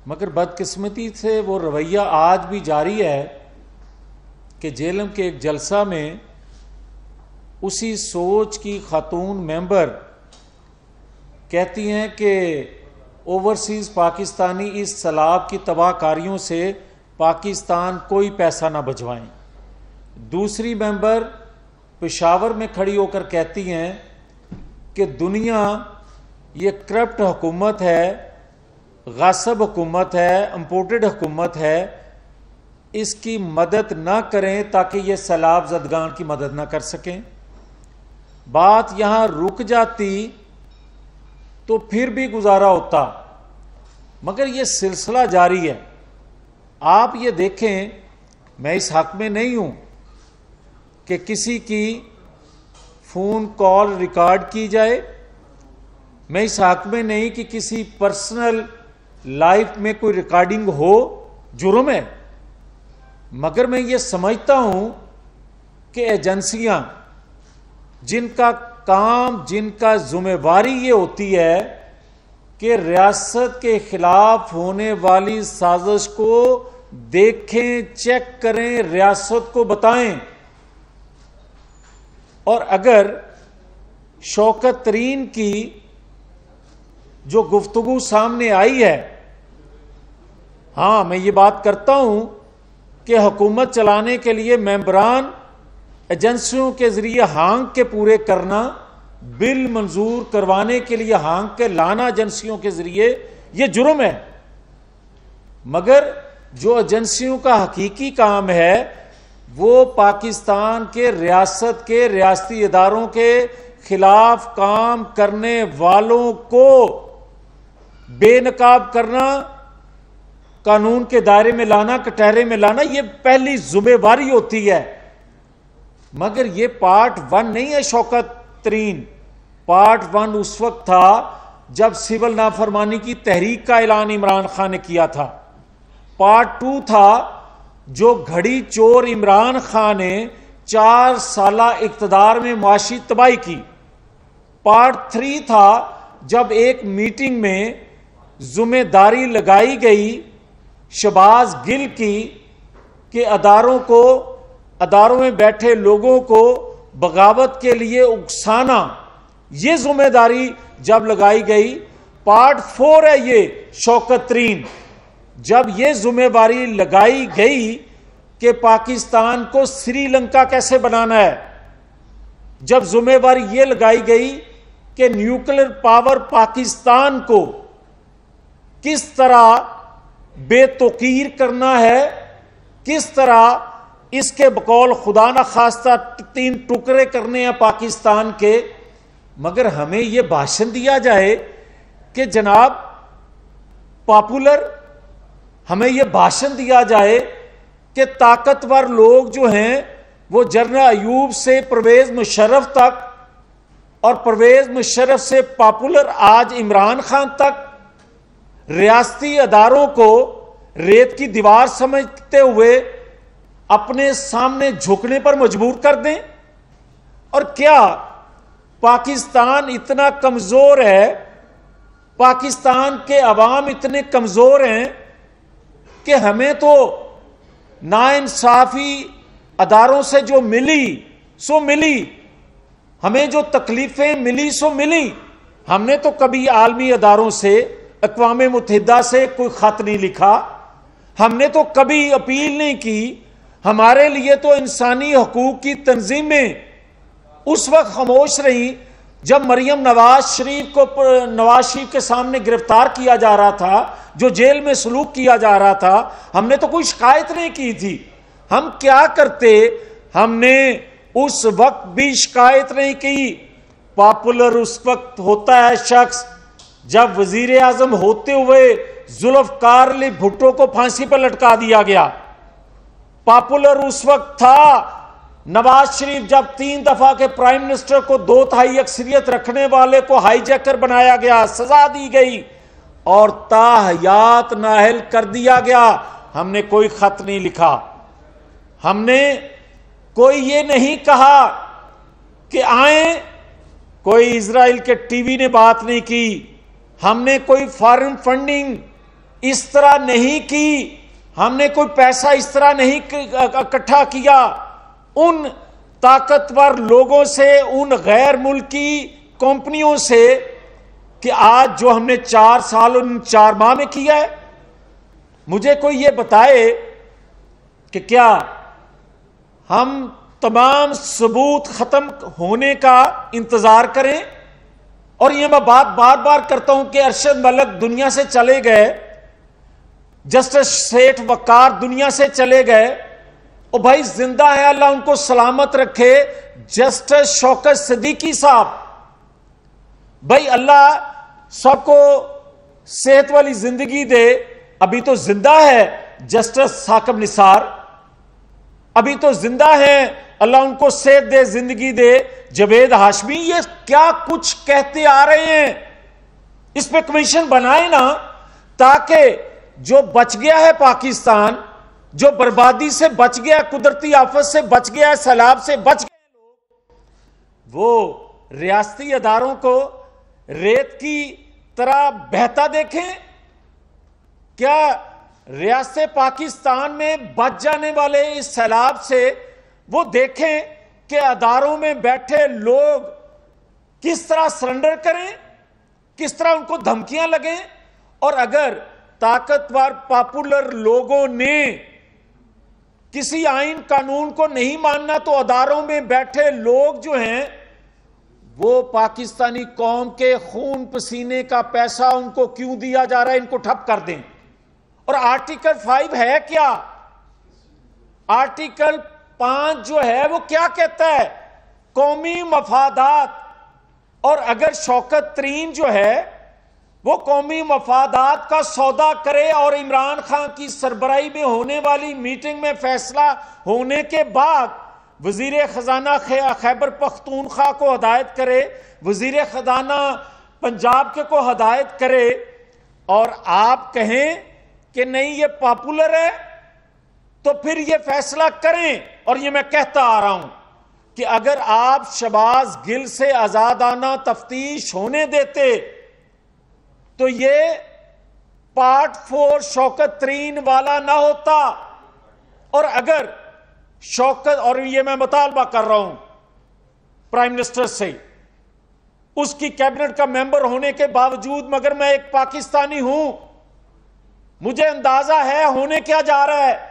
مگر بدقسمتی سے وہ رویہ آج بھی جاری ہے کہ جیلم کے ایک جلسہ میں اسی سوچ کی خاتون ممبر کہتی ہیں کہ اوورسیز پاکستانی اس سیلاب کی تباہ کاریوں سے پاکستان کوئی پیسہ نہ بچوائیں۔ دوسری ممبر پشاور میں کھڑی ہو کر کہتی ہیں کہ دنیا یہ کرپٹ حکومت ہے، غاصب حکومت ہے، امپورٹڈ حکومت ہے، اس کی مدد نہ کریں تاکہ یہ سیلاب زدگان کی مدد نہ کر سکیں۔ بات یہاں رک جاتی تو پھر بھی گزارا ہوتا، مگر یہ سلسلہ جاری ہے۔ آپ یہ دیکھیں، میں اس حق میں نہیں ہوں کہ کسی کی فون کال ریکارڈ کی جائے، میں اس حق میں نہیں کہ کسی پرسنل لائف میں کوئی ریکارڈنگ ہو، جرم ہے، مگر میں یہ سمجھتا ہوں کہ ایجنسیاں جن کا کام، جن کا ذمہ داری یہ ہوتی ہے کہ ریاست کے خلاف ہونے والی سازش کو دیکھیں، چیک کریں، ریاست کو بتائیں، اور اگر شوکت ترین کی جو گفتگو سامنے آئی ہے، ہاں میں یہ بات کرتا ہوں کہ حکومت چلانے کے لیے ممبران ایجنسیوں کے ذریعے ہانگ کے پورے کرنا، بل منظور کروانے کے لیے ہانگ کے لانا ایجنسیوں کے ذریعے، یہ جرم ہے، مگر جو ایجنسیوں کا حقیقی کام ہے وہ پاکستان کے ریاست کے ریاستی اداروں کے خلاف کام کرنے والوں کو بے نقاب کرنا، قانون کے دائرے میں لانا، کٹہرے میں لانا، یہ پہلی ذمہ داری ہوتی ہے۔ مگر یہ پارٹ 1 نہیں ہے شوکت ترین، پارٹ 1 اس وقت تھا جب سول نافرمانی کی تحریک کا اعلان عمران خان نے کیا تھا، پارٹ 2 تھا جو گھڑی چور عمران خان نے 4 سالہ اقتدار میں معاشی تباہی کی، پارٹ 3 تھا جب ایک میٹنگ میں ذمہ داری لگائی گئی شہباز گل کی کہ اداروں میں بیٹھے لوگوں کو بغاوت کے لیے اکسانا، یہ ذمہ داری جب لگائی گئی۔ پارٹ 4 ہے یہ شوکت ترین، جب یہ ذمہ داری لگائی گئی کہ پاکستان کو سری لنکا کیسے بنانا ہے، جب ذمہ داری یہ لگائی گئی کہ نیوکلیر پاور پاکستان کو کس طرح بے توقیر کرنا ہے، کس طرح اس کے بقول خدا نہ خواستہ 3 ٹکڑے کرنے ہیں پاکستان کے، مگر ہمیں یہ بھاشن دیا جائے کہ جناب پاپولر، ہمیں یہ بھاشن دیا جائے کہ طاقتور لوگ جو ہیں وہ جنرل ایوب سے پرویز مشرف تک، اور پرویز مشرف سے پاپولر آج عمران خان تک، ریاستی اداروں کو ریت کی دیوار سمجھتے ہوئے اپنے سامنے جھکنے پر مجبور کر دیں۔ اور کیا پاکستان اتنا کمزور ہے، پاکستان کے عوام اتنے کمزور ہیں کہ ہمیں تو ناانصافی اداروں سے جو ملی سو ملی، ہمیں جو تکلیفیں ملی سو ملی، ہم نے تو کبھی عالمی اداروں سے، اقوام متحدہ سے کوئی خط نہیں لکھا، ہم نے تو کبھی اپیل نہیں کی، ہمارے لیے تو انسانی حقوق کی تنظیمیں اس وقت خاموش رہیں جب مریم نواز شریف کے سامنے گرفتار کیا جا رہا تھا، جو جیل میں سلوک کیا جا رہا تھا، ہم نے تو کوئی شکایت نہیں کی تھی۔ ہم کیا کرتے؟ ہم نے اس وقت بھی شکایت نہیں کی۔ پاپولر اس وقت ہوتا ہے شخص جب وزیر اعظم ہوتے ہوئے ذوالفقار علی بھٹو کو پھانسی پر لٹکا دیا گیا۔ پاپولر اس وقت تھا نواز شریف جب 3 دفعہ کے پرائم منسٹر کو 2/3 اکثریت رکھنے والے کو ہائی جیکر بنایا گیا، سزا دی گئی اور تاحیات نااہل کر دیا گیا۔ ہم نے کوئی خط نہیں لکھا، ہم نے کوئی یہ نہیں کہا کہ آئیں، کوئی اسرائیل کے ٹی وی نے بات نہیں کی، ہم نے کوئی فارن فنڈنگ اس طرح نہیں کی، ہم نے کوئی پیسہ اس طرح نہیں اکٹھا کیا ان طاقتور لوگوں سے، ان غیر ملکی کمپنیوں سے، کہ آج جو ہم نے 4 سال اور 4 ماہ میں کیا ہے۔ مجھے کوئی یہ بتائے کہ کیا ہم تمام ثبوت ختم ہونے کا انتظار کریں؟ اور یہ میں بات بار بار کرتا ہوں کہ ارشد ملک دنیا سے چلے گئے، جسٹس سیٹھ وقار دنیا سے چلے گئے، اور بھائی زندہ ہے، اللہ ان کو سلامت رکھے، جسٹس شوکت صدیقی صاحب، بھائی اللہ سب کو صحت والی زندگی دے، ابھی تو زندہ ہے۔ جسٹس ثاقب نثار ابھی تو زندہ ہیں، اللہ ان کو صحت دے، زندگی دے۔ جاوید ہاشمی، یہ کیا کچھ کہتے آ رہے ہیں؟ اس پہ کمیشن بنائے نا، تاکہ جو بچ گیا ہے پاکستان، جو بربادی سے بچ گیا، قدرتی آفت سے بچ گیا، سیلاب سے بچ گئے لوگ، وہ ریاستی اداروں کو ریت کی طرح بہتا دیکھیں؟ کیا ریاست پاکستان میں بچ جانے والے اس سیلاب سے وہ دیکھیں کہ اداروں میں بیٹھے لوگ کس طرح سرنڈر کریں، کس طرح ان کو دھمکیاں لگیں؟ اور اگر طاقتور پاپولر لوگوں نے کسی آئین قانون کو نہیں ماننا تو اداروں میں بیٹھے لوگ جو ہیں وہ پاکستانی قوم کے خون پسینے کا پیسہ ان کو کیوں دیا جا رہا ہے، ان کو ٹھپ کر دیں۔ اور آرٹیکل 5 ہے کیا؟ آرٹیکل 5 جو ہے وہ کیا کہتا ہے؟ قومی مفادات۔ اور اگر شوکت ترین جو ہے وہ قومی مفادات کا سودا کرے اور عمران خان کی سربراہی میں ہونے والی میٹنگ میں فیصلہ ہونے کے بعد وزیر خزانہ خیبر پختونخوا کو ہدایت کرے، وزیر خزانہ پنجاب کے کو ہدایت کرے، اور آپ کہیں کہ نہیں یہ پاپولر ہے، تو پھر یہ فیصلہ کریں۔ اور یہ میں کہتا آ رہا ہوں کہ اگر آپ شہباز گل سے آزادانہ تفتیش ہونے دیتے تو یہ پارٹ 4 شوکت ترین والا نہ ہوتا۔ اور اگر شوکت، اور یہ میں مطالبہ کر رہا ہوں پرائم منسٹر سے، اس کی کیبنٹ کا ممبر ہونے کے باوجود، مگر میں ایک پاکستانی ہوں، مجھے اندازہ ہے ہونے کیا جا رہا ہے۔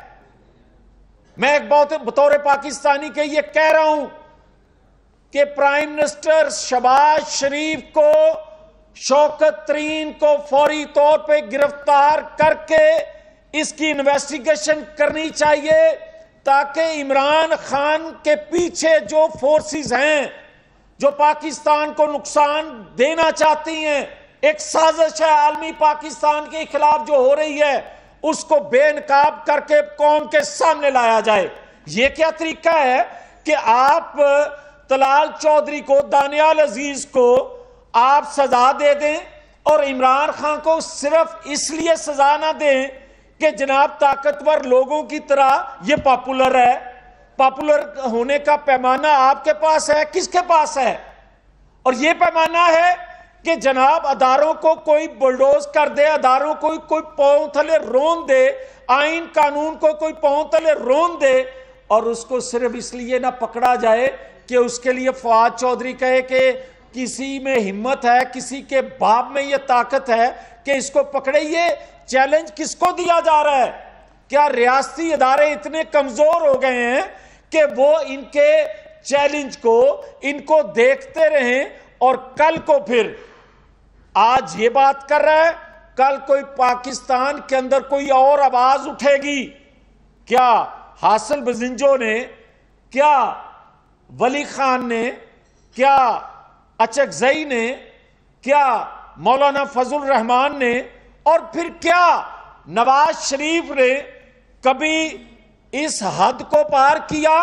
میں ایک بطور پاکستانی کے یہ کہہ رہا ہوں کہ پرائم منسٹر شہباز شریف کو، شوکت ترین کو فوری طور پہ گرفتار کر کے اس کی انویسٹیگیشن کرنی چاہیے، تاکہ عمران خان کے پیچھے جو فورسز ہیں جو پاکستان کو نقصان دینا چاہتی ہیں، ایک سازش ہے عالمی پاکستان کے خلاف جو ہو رہی ہے، اس کو بے نقاب کر کے قوم کے سامنے لایا جائے۔ یہ کیا طریقہ ہے کہ آپ طلال چودھری کو، دانیال عزیز کو آپ سزا دے دیں اور عمران خان کو صرف اس لیے سزا نہ دیں کہ جناب طاقتور لوگوں کی طرح یہ پاپولر ہے؟ پاپولر ہونے کا پیمانہ آپ کے پاس ہے، کس کے پاس ہے؟ اور یہ پیمانہ ہے کہ جناب اداروں کو کوئی بلڈوز کر دے، اداروں کو کوئی پاؤں تلے رون دے، آئین قانون کو کوئی پاؤں تلے رون دے، اور اس کو صرف اس لیے نہ پکڑا جائے کہ اس کے لیے فواد چودھری کہے کہ کسی میں ہمت ہے، کسی کے باپ میں یہ طاقت ہے کہ اس کو پکڑے۔ یہ چیلنج کس کو دیا جا رہا ہے؟ کیا ریاستی ادارے اتنے کمزور ہو گئے ہیں کہ وہ ان کے چیلنج کو، ان کو دیکھتے رہیں، اور کل کو پھر آج یہ بات کر رہا ہے، کل کوئی پاکستان کے اندر کوئی اور آواز اٹھے گی؟ کیا حاصل بزنجو نے، کیا ولی خان نے، کیا اچکزئی نے، کیا مولانا فضل الرحمان نے، اور پھر کیا نواز شریف نے کبھی اس حد کو پار کیا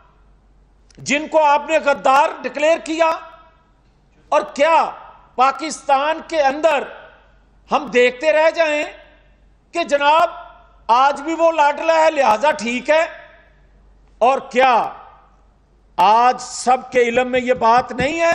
جن کو آپ نے غدار ڈکلیئر کیا؟ اور کیا پاکستان کے اندر ہم دیکھتے رہ جائیں کہ جناب آج بھی وہ لاڈلا ہے لہذا ٹھیک ہے؟ اور کیا آج سب کے علم میں یہ بات نہیں ہے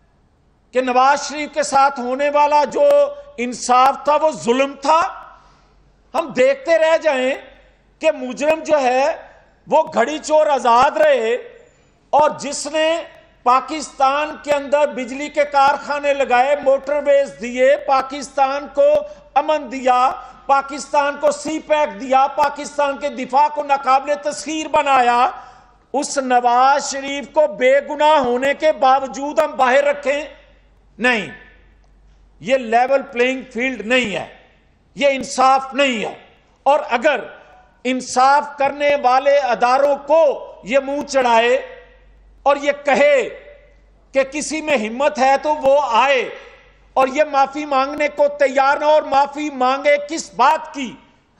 کہ نواز شریف کے ساتھ ہونے والا جو انصاف تھا وہ ظلم تھا؟ ہم دیکھتے رہ جائیں کہ مجرم جو ہے وہ گھڑی چور آزاد رہے، اور جس نے پاکستان کے اندر بجلی کے کارخانے لگائے، موٹر ویز دیے، پاکستان کو امن دیا، پاکستان کو سی پیک دیا، پاکستان کے دفاع کو ناقابل تسخیر بنایا، اس نواز شریف کو بے گناہ ہونے کے باوجود ہم باہر رکھیں؟ نہیں، یہ لیول پلینگ فیلڈ نہیں ہے، یہ انصاف نہیں ہے۔ اور اگر انصاف کرنے والے اداروں کو یہ منہ چڑھائے اور یہ کہے کہ کسی میں ہمت ہے تو وہ آئے اور یہ معافی مانگنے کو تیار نہ، اور معافی مانگے کس بات کی؟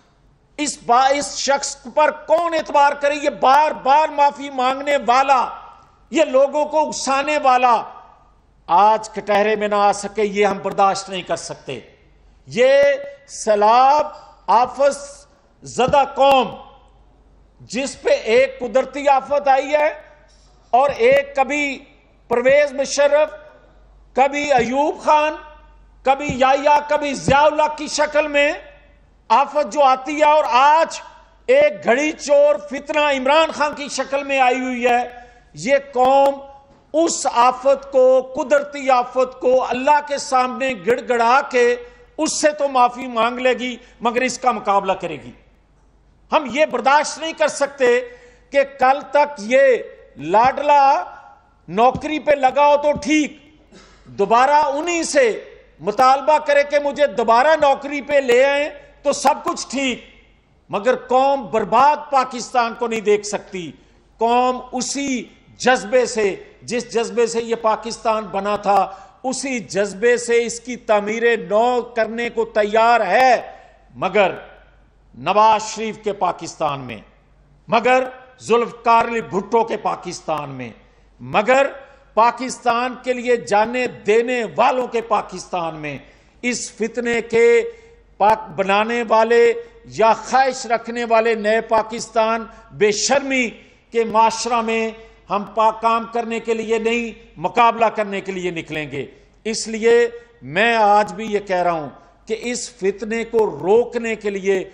اس شخص پر کون اعتبار کرے؟ یہ بار بار معافی مانگنے والا، یہ لوگوں کو اکسانے والا آج کٹہرے میں نہ آ سکے، یہ ہم برداشت نہیں کر سکتے۔ یہ سیلاب آفت زدہ قوم، جس پہ ایک قدرتی آفت آئی ہے اور ایک کبھی پرویز مشرف، کبھی ایوب خان، کبھی یحییٰ، کبھی ضیاء اللہ کی شکل میں آفت جو آتی ہے، اور آج ایک گھڑی چور فتنہ عمران خان کی شکل میں آئی ہوئی ہے، یہ قوم اس آفت کو، قدرتی آفت کو اللہ کے سامنے گڑ گڑا کے اس سے تو معافی مانگ لے گی، مگر اس کا مقابلہ کرے گی۔ ہم یہ برداشت نہیں کر سکتے کہ کل تک یہ لاڈلا نوکری پہ لگا ہو تو ٹھیک، دوبارہ انہی سے مطالبہ کرے کہ مجھے دوبارہ نوکری پہ لے آئیں تو سب کچھ ٹھیک، مگر قوم برباد پاکستان کو نہیں دیکھ سکتی۔ قوم اسی جذبے سے، جس جذبے سے یہ پاکستان بنا تھا، اسی جذبے سے اس کی تعمیر نو کرنے کو تیار ہے، مگر نواز شریف کے پاکستان میں، مگر ذوالفقار علی بھٹو کے پاکستان میں، مگر پاکستان کے لیے جانے دینے والوں کے پاکستان میں، اس فتنے کے بنانے والے یا خواہش رکھنے والے نئے پاکستان بے شرمی کے معاشرہ میں ہم کام کرنے کے لیے نہیں، مقابلہ کرنے کے لیے نکلیں گے۔ اس لیے میں آج بھی یہ کہہ رہا ہوں کہ اس فتنے کو روکنے کے لیے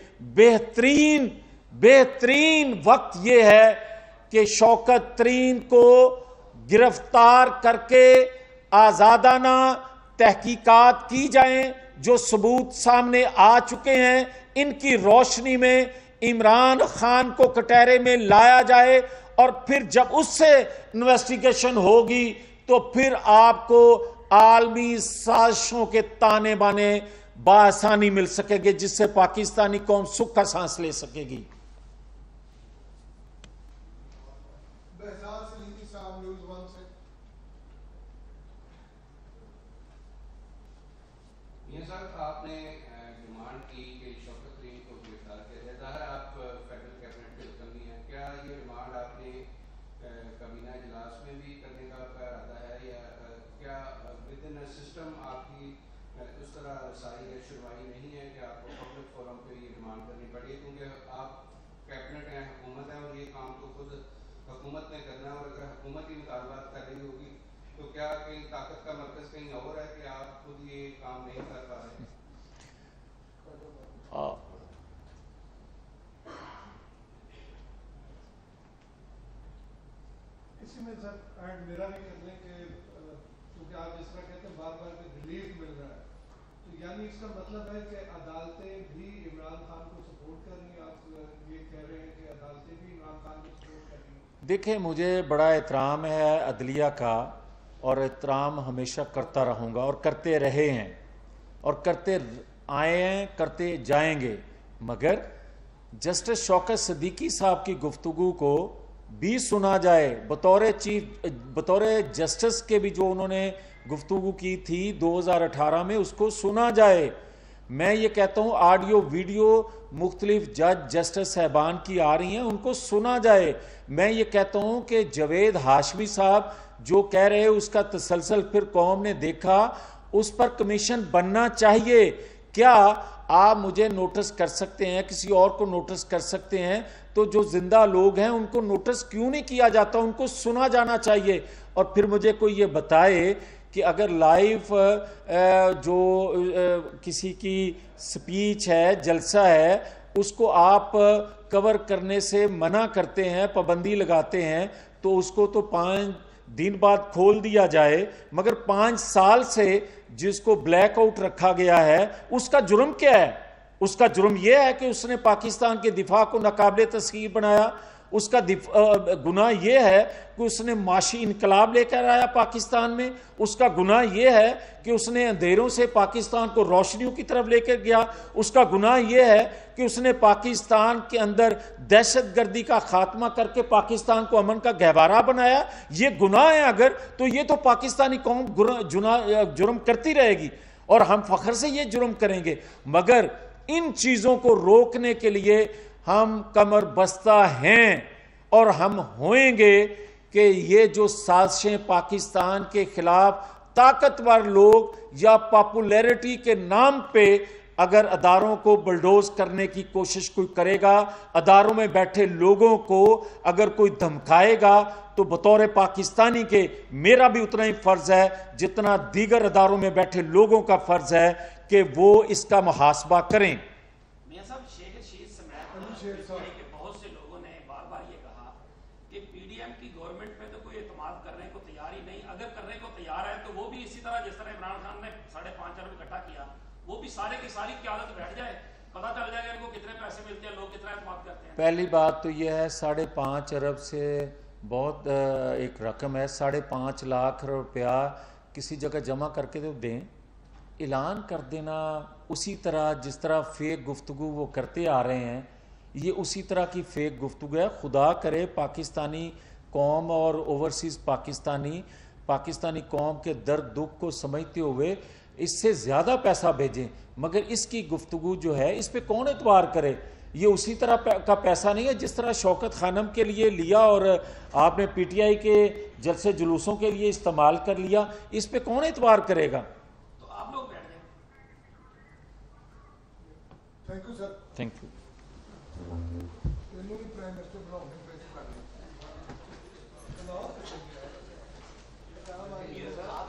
بہترین وقت یہ ہے کہ شوکت ترین کو گرفتار کر کے آزادانہ تحقیقات کی جائیں، جو ثبوت سامنے آ چکے ہیں، ان کی روشنی میں عمران خان کو کٹہرے میں لایا جائے، اور پھر جب اس سے انویسٹیگیشن ہوگی تو پھر آپ کو عالمی سازشوں کے تانے بانے بآسانی مل سکے گے، جس سے پاکستانی قوم سکھ کا سانس لے سکے گی۔ آپ نے ڈیمانڈ کی کہ شوکت ترین کو گرفتار کیا جائے، ظاہر آپ فیڈرل کیبنٹ کے رکن بھی ہیں، کیا یہ ڈیمانڈ آپ نے کابینہ اجلاس میں بھی کرنے کا ارادہ ہے، یا کیا ود ان سسٹم آپ کی اس طرح رسائی یا شروعائی نہیں ہے کہ آپ کو پبلک فورم پہ یہ ڈیمانڈ کرنی پڑی ہے؟ کیونکہ آپ کیبنٹ ہیں، حکومت ہے، اور یہ کام تو خود حکومت نے کرنا ہے، اور اگر حکومت ہی مطالبات کر رہی ہوگی تو کیا کہیں طاقت کا مرکز کہیں اور ہے کہ آپ خود یہ کام نہیں کر پا رہے ہیں؟ اسی میں سر اینڈ میرا بھی کر لیں کہ کیونکہ آپ اس طرح کہتے ہیں بار بار کہ ریلیف مل رہا ہے، تو یعنی اس کا مطلب ہے کہ عدالتیں بھی عمران خان کو سپورٹ کر رہی ہیں؟ آپ یہ کہہ رہے ہیں کہ عدالتیں بھی عمران خان کو سپورٹ کر رہی ہیں؟ دیکھیں، مجھے بڑا احترام ہے عدلیہ کا، اور احترام ہمیشہ کرتا رہوں گا، اور کرتے رہے ہیں، اور کرتے آئے ہیں، کرتے جائیں گے، مگر جسٹس شوکت صدیقی صاحب کی گفتگو کو بھی سنا جائے، بطور جسٹس کے بھی جو انہوں نے گفتگو کی تھی 2018 میں، اس کو سنا جائے۔ میں یہ کہتا ہوں آڈیو ویڈیو مختلف جج جسٹس صاحبان کی آ رہی ہیں، ان کو سنا جائے۔ میں یہ کہتا ہوں کہ جاوید ہاشمی صاحب جو کہہ رہے اس کا تسلسل پھر قوم نے دیکھا، اس پر کمیشن بننا چاہیے۔ کیا آپ مجھے نوٹس کر سکتے ہیں، کسی اور کو نوٹس کر سکتے ہیں؟ تو جو زندہ لوگ ہیں ان کو نوٹس کیوں نہیں کیا جاتا؟ ان کو سنا جانا چاہیے۔ اور پھر مجھے کوئی یہ بتائے کہ اگر لائیو جو کسی کی سپیچ ہے، جلسہ ہے، اس کو آپ کور کرنے سے منع کرتے ہیں، پابندی لگاتے ہیں، تو اس کو تو 5 دن بعد کھول دیا جائے، مگر 5 سال سے جس کو بلیک آؤٹ رکھا گیا ہے اس کا جرم کیا ہے؟ اس کا جرم یہ ہے کہ اس نے پاکستان کے دفاع کو ناقابل تسخیر بنایا، اس کا گناہ یہ ہے کہ اس نے معاشی انقلاب لے کر آیا پاکستان میں، اس کا گناہ یہ ہے کہ اس نے اندھیروں سے پاکستان کو روشنیوں کی طرف لے کر گیا، اس کا گناہ یہ ہے کہ اس نے پاکستان کے اندر دہشت گردی کا خاتمہ کر کے پاکستان کو امن کا گہوارہ بنایا۔ یہ گناہ ہے اگر، تو یہ تو پاکستانی قوم جرم کرتی رہے گی اور ہم فخر سے یہ جرم کریں گے، مگر ان چیزوں کو روکنے کے لیے ہم کمر بستہ ہیں اور ہم ہوئیں گے کہ یہ جو سازشیں پاکستان کے خلاف طاقتور لوگ یا پاپولیرٹی کے نام پہ اگر اداروں کو بلڈوز کرنے کی کوشش کوئی کرے گا، اداروں میں بیٹھے لوگوں کو اگر کوئی دھمکائے گا، تو بطور پاکستانی کے میرا بھی اتنا ہی فرض ہے جتنا دیگر اداروں میں بیٹھے لوگوں کا فرض ہے کہ وہ اس کا محاسبہ کریں۔ میاں صاحب، شیخ رشید سمیت کہ بہت سے لوگوں نے بار بار یہ کہا کہ پی ڈی ایم کی گورنمنٹ میں تو کوئی اعتماد کرنے کو تیار ہی نہیں، اگر کرنے کو تیار ہے تو وہ بھی اسی طرح جس طرح عمران خان نے 5.5 ارب اکٹھا کیا، وہ بھی سارے کی ساری قیادت بیٹھ جائے، پتہ چل جائے گا ان کو کتنے پیسے ملتے ہیں، لوگ کتنا اعتماد کرتے ہیں۔ پہلی بات تو یہ ہے 5.5 ارب سے بہت ایک رقم ہے، 5.5 لاکھ روپیہ کسی جگہ جمع کر کے تو دیں، اعلان کر دینا اسی طرح جس طرح فیک گفتگو وہ کرتے آ رہے ہیں، یہ اسی طرح کی فیک گفتگو ہے۔ خدا کرے پاکستانی قوم اور اوورسیز پاکستانی قوم کے درد دکھ کو سمجھتے ہوئے اس سے زیادہ پیسہ بھیجیں، مگر اس کی گفتگو جو ہے اس پہ کون اعتبار کرے؟ یہ اسی طرح کا پیسہ نہیں ہے جس طرح شوکت خانم کے لیے لیا اور آپ نے پی ٹی آئی کے جلسے جلوسوں کے لیے استعمال کر لیا، اس پہ کون اعتبار کرے گا؟ تو آپ لوگ بیٹھ جائیں۔ Thank you sir. Thank you. Prime minister بناؤ